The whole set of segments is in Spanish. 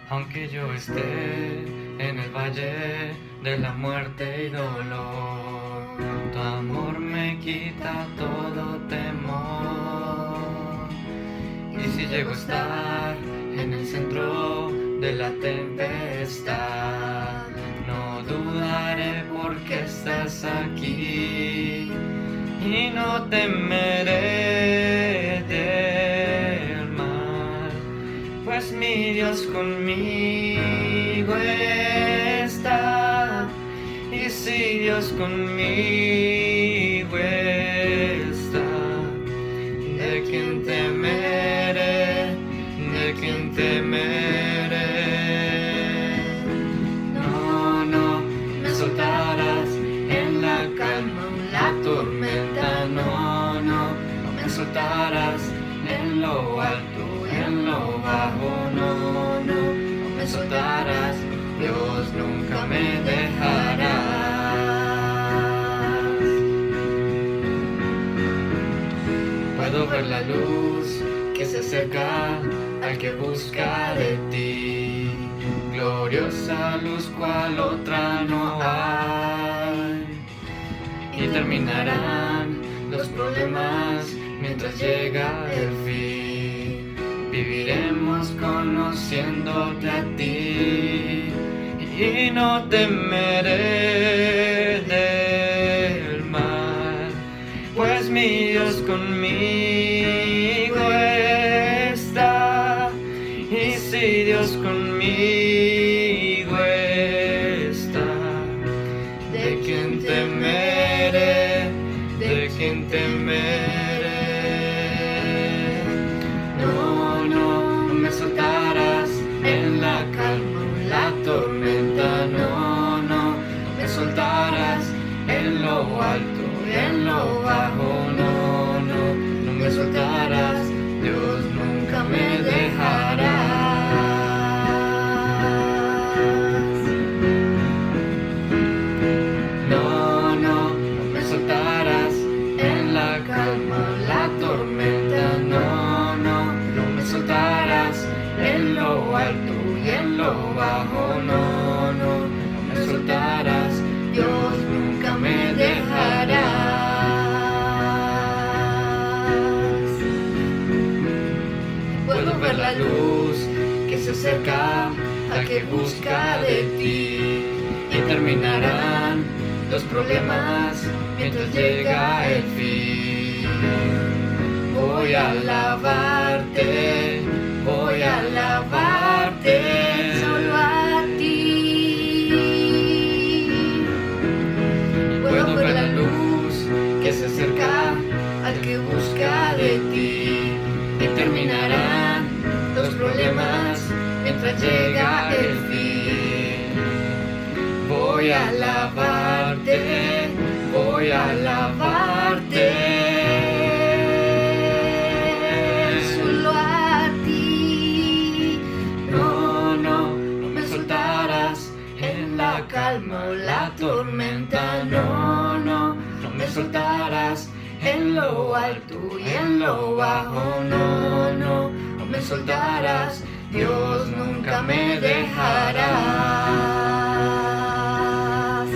Aunque yo esté en el valle de la muerte y dolor, tu amor me quita todo temor. Y si llego a estar en el centro de la tempestad, no dudaré porque estás aquí y no temeré del mal, pues mi Dios conmigo está. Y si Dios conmigo está, ¿de quién temeré? ¿De quién temeré? No, no me soltarás en la calma o la tormenta. No, no, no me soltarás en lo alto, en lo bajo. No, no, no me soltarás. Dios nunca me dejará. Puedo ver la luz que se acerca al que busca de ti, gloriosa luz cual otra no hay. Y terminarán los problemas mientras llega el fin. Viviremos conociéndote a ti y no temeré del mal, pues mi Dios conmigo está. Y si Dios conmigo está, ¿de quién temeré? ¿De quién temeré? No, no me soltarás en la calma o la tormenta. No, no me soltarás en lo alto, en lo bajo. No, no, no me soltarás. Dios nunca me dejará. No, no, no me soltarás en la calma o la tormenta. No, no, no me soltarás en lo alto y en lo bajo. No, no, no me soltarás. Dios nunca me dejará. Puedo ver la luz que se acerca al que busca de ti, y terminarán los problemas mientras llega el fin. Voy a alabarte, voy a alabarte, solo a ti. Puedo ver la luz que se acerca al que busca de ti, y terminarán los problemas mientras llega el fin. Voy a alabarte, voy a alabarte, solo a ti. No, no, no me soltarás en la calma o la tormenta. No, no, no me soltarás en lo alto y en lo bajo. No, no, no me soltarás. Dios nunca me dejarás.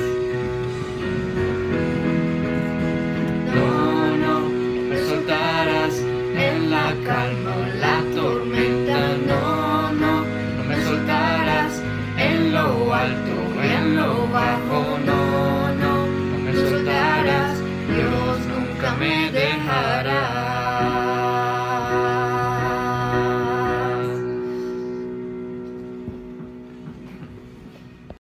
No, no, no me soltarás en la calma o la tormenta.